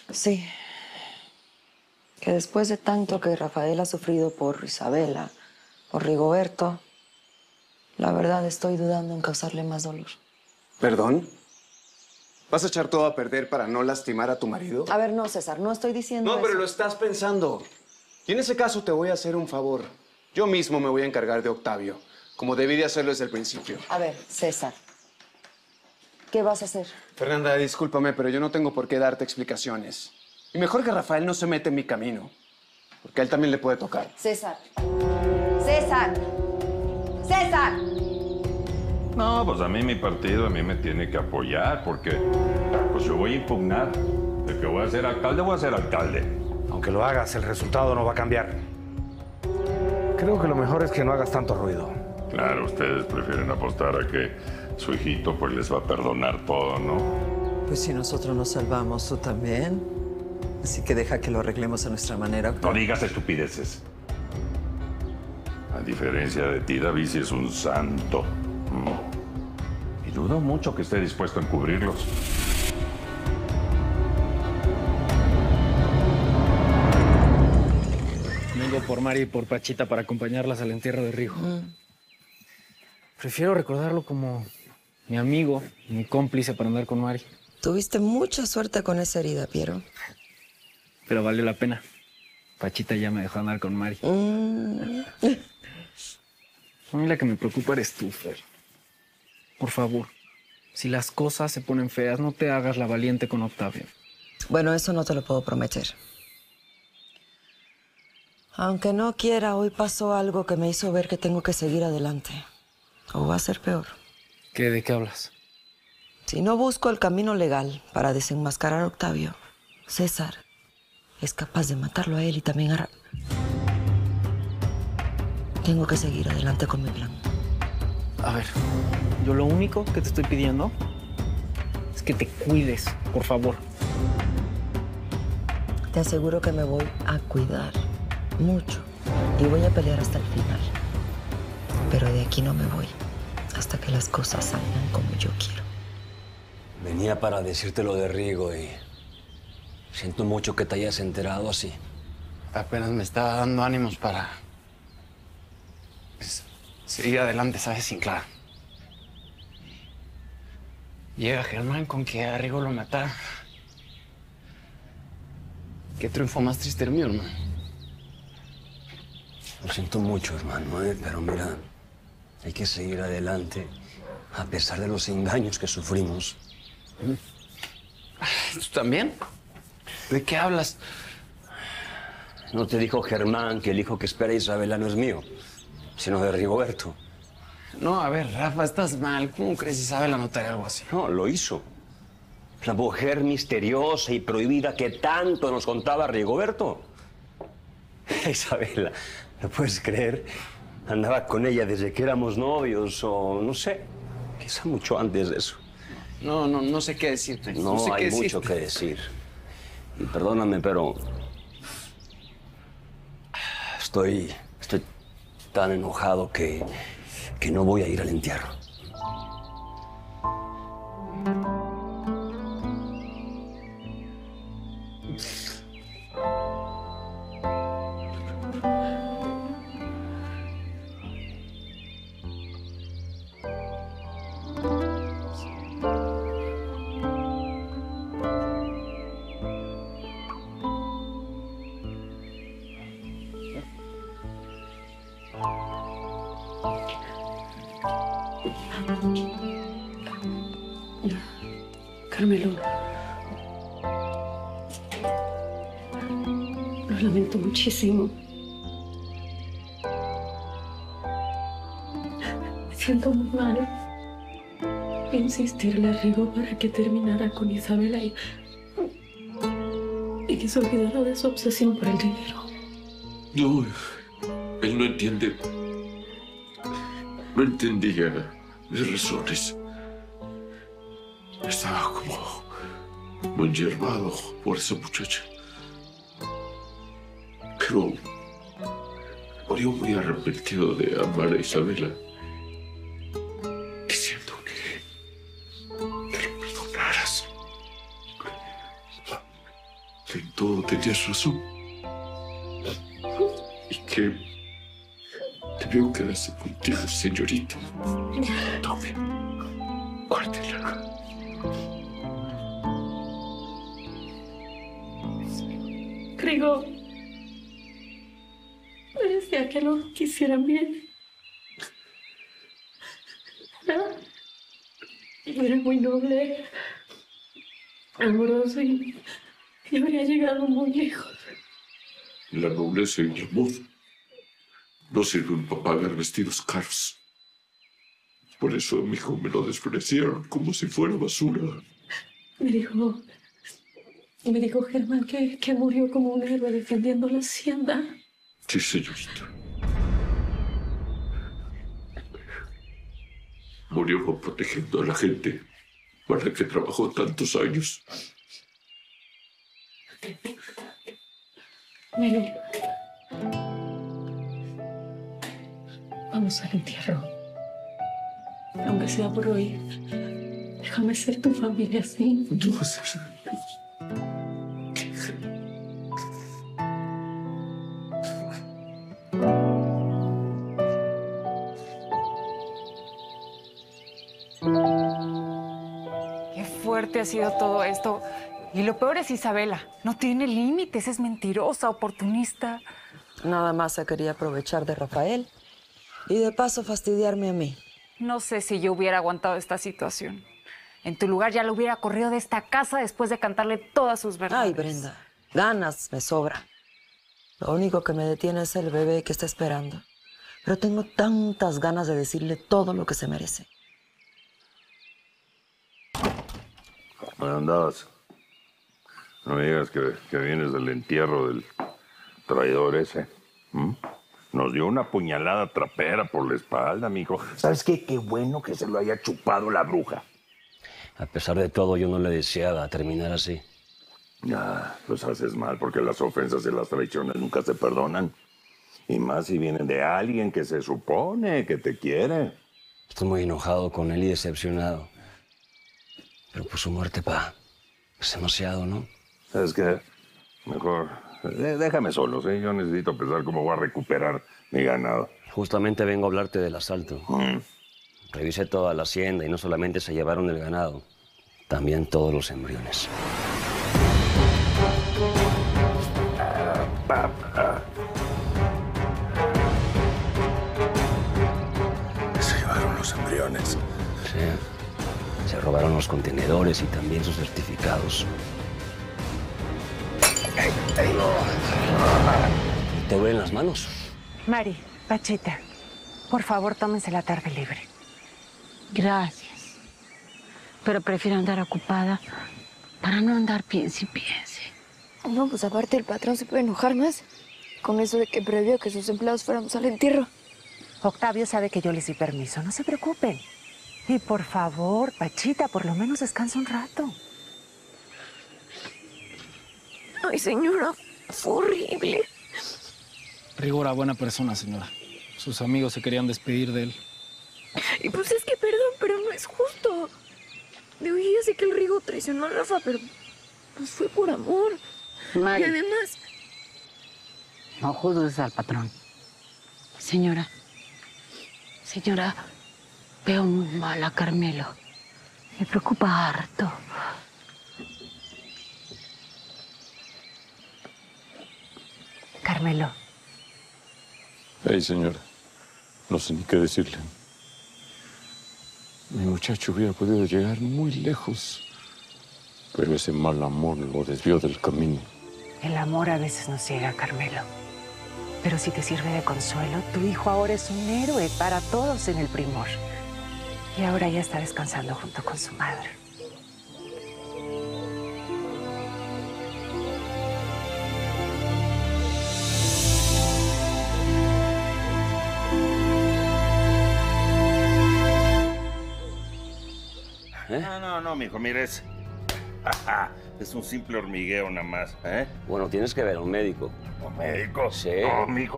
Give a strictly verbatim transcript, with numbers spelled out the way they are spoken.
Sí. Que después de tanto que Rafael ha sufrido por Isabela, por Rigoberto, la verdad estoy dudando en causarle más dolor. ¿Perdón? ¿Vas a echar todo a perder para no lastimar a tu marido? A ver, no, César, no estoy diciendo No, eso. pero lo estás pensando. Y en ese caso te voy a hacer un favor. Yo mismo me voy a encargar de Octavio, como debí de hacerlo desde el principio. A ver, César, ¿qué vas a hacer? Fernanda, discúlpame, pero yo no tengo por qué darte explicaciones. Y mejor que Rafael no se mete en mi camino, porque a él también le puede tocar. César. César. César. No, pues a mí mi partido a mí me tiene que apoyar porque pues yo voy a impugnar. De que voy a ser alcalde, voy a ser alcalde. Aunque lo hagas, el resultado no va a cambiar. Creo que lo mejor es que no hagas tanto ruido. Claro, ustedes prefieren apostar a que su hijito pues les va a perdonar todo, ¿no? Pues si nosotros nos salvamos, tú también. Así que deja que lo arreglemos a nuestra manera. No digas estupideces. A diferencia de ti, David sí es un santo. Mm. Y dudo mucho que esté dispuesto a encubrirlos. Vengo por Mari y por Pachita para acompañarlas al entierro de Rigo. Mm. Prefiero recordarlo como mi amigo, mi cómplice para andar con Mari. Tuviste mucha suerte con esa herida, Piero. Pero valió la pena. Pachita ya me dejó andar con Mari. Mm. A mí la que me preocupa eres tú, Fer. Por favor, si las cosas se ponen feas, no te hagas la valiente con Octavio. Bueno, eso no te lo puedo prometer. Aunque no quiera, hoy pasó algo que me hizo ver que tengo que seguir adelante. O va a ser peor. ¿Qué? ¿De qué hablas? Si no busco el camino legal para desenmascarar a Octavio, César es capaz de matarlo a él y también a... Ra- Tengo que seguir adelante con mi plan. A ver, yo lo único que te estoy pidiendo es que te cuides, por favor. Te aseguro que me voy a cuidar mucho y voy a pelear hasta el final. Pero de aquí no me voy hasta que las cosas salgan como yo quiero. Venía para decirte lo de Rigo y siento mucho que te hayas enterado así. Apenas me estaba dando ánimos para pues, seguir adelante, ¿sabes? Sin Clara. Llega Germán con que a Rigo lo mata. ¿Qué triunfo más triste el mío, hermano? Lo siento mucho, hermano, ¿eh? Pero mira, hay que seguir adelante a pesar de los engaños que sufrimos. ¿Tú también? ¿De qué hablas? ¿No te dijo Germán que el hijo que espera Isabela no es mío, sino de Rigoberto? No, a ver, Rafa, estás mal. ¿Cómo crees Isabela notaría algo así? No, lo hizo. La mujer misteriosa y prohibida que tanto nos contaba Rigoberto. Isabela, ¿lo puedes creer? Andaba con ella desde que éramos novios o no sé, quizá mucho antes de eso. No, no, no sé qué decirte. No, No sé hay qué mucho decirte. que decir. Y perdóname, pero estoy, estoy tan enojado que, que no voy a ir al entierro. Carmelo, lo lamento muchísimo. Me siento muy mal. Insistirle a Rigo para que terminara con Isabela y, y que se olvidara de su obsesión por el dinero. No, él no entiende. No entendía mis razones. Estaba como muy enyerbado por esa muchacha. Pero murió muy arrepentido de amar a Isabela. Diciendo que, que lo perdonaras. que en todo tenías razón. Y que debió quedarse contigo, señorita. Tome, guárdela. Rigo, me decía que lo quisieran bien. Era, era muy noble, amoroso y, y habría llegado muy lejos. La nobleza y el amor no sirven para pagar vestidos caros. Por eso a mi hijo me lo despreciaron como si fuera basura. Me dijo, me dijo Germán que, que murió como un héroe defendiendo la hacienda. Sí, señorita. Murió protegiendo a la gente para la que trabajó tantos años. Mary, vamos al entierro. Aunque sea por hoy, déjame ser tu familia, ¿sí? No vas a ser. Qué fuerte ha sido todo esto. Y lo peor es Isabela. No tiene límites, es mentirosa, oportunista. Nada más se quería aprovechar de Rafael y de paso fastidiarme a mí. No sé si yo hubiera aguantado esta situación. En tu lugar ya lo hubiera corrido de esta casa después de cantarle todas sus verdades. Ay, Brenda, ganas me sobran. Lo único que me detiene es el bebé que está esperando. Pero tengo tantas ganas de decirle todo lo que se merece. ¿Dónde andabas? No me digas que, que vienes del entierro del traidor ese. ¿Mm? Nos dio una puñalada trapera por la espalda, mijo. ¿Sabes qué? Qué bueno que se lo haya chupado la bruja. A pesar de todo, yo no le deseaba terminar así. Ah, pues haces mal, porque las ofensas y las traiciones nunca se perdonan. Y más si vienen de alguien que se supone que te quiere. Estoy muy enojado con él y decepcionado. Pero por su muerte, pa, es demasiado, ¿no? ¿Sabes qué? Mejor eh, déjame solo, ¿sí? Yo necesito pensar cómo voy a recuperar mi ganado. Justamente vengo a hablarte del asalto. Mm. Revisé toda la hacienda y no solamente se llevaron el ganado, también todos los embriones. Ah, papá. Se llevaron los embriones. Sí. Se robaron los contenedores y también sus certificados. Ey, ey. ¿Te duelen las manos? Mari, Pachita, por favor, tómense la tarde libre. Gracias. Pero prefiero andar ocupada para no andar piense y piense. No, pues aparte el patrón se puede enojar más con eso de que previó que sus empleados fuéramos al entierro. Octavio sabe que yo les di permiso, no se preocupen. Y por favor, Pachita, por lo menos descansa un rato. Ay, señora, fue horrible. Rigo era buena persona, señora. Sus amigos se querían despedir de él. Y pues es que perdón, pero no es justo. Digo, yo ya sé que el Rigo traicionó a Rafa, pero pues fue por amor. Mari. Y además... No juzgues al patrón. Señora, señora, veo muy mal a Carmelo. Me preocupa harto. Carmelo. Ay, señora, no sé ni qué decirle. Mi muchacho hubiera podido llegar muy lejos, pero ese mal amor lo desvió del camino. El amor a veces nos ciega, Carmelo. Pero si te sirve de consuelo, tu hijo ahora es un héroe para todos en el Primor. Y ahora ya está descansando junto con su madre. ¿Eh? No, no, no, mijo, mire, es... es un simple hormigueo nada más, ¿eh? Bueno, tienes que ver a un médico. ¿Un médico? Sí. No, mijo.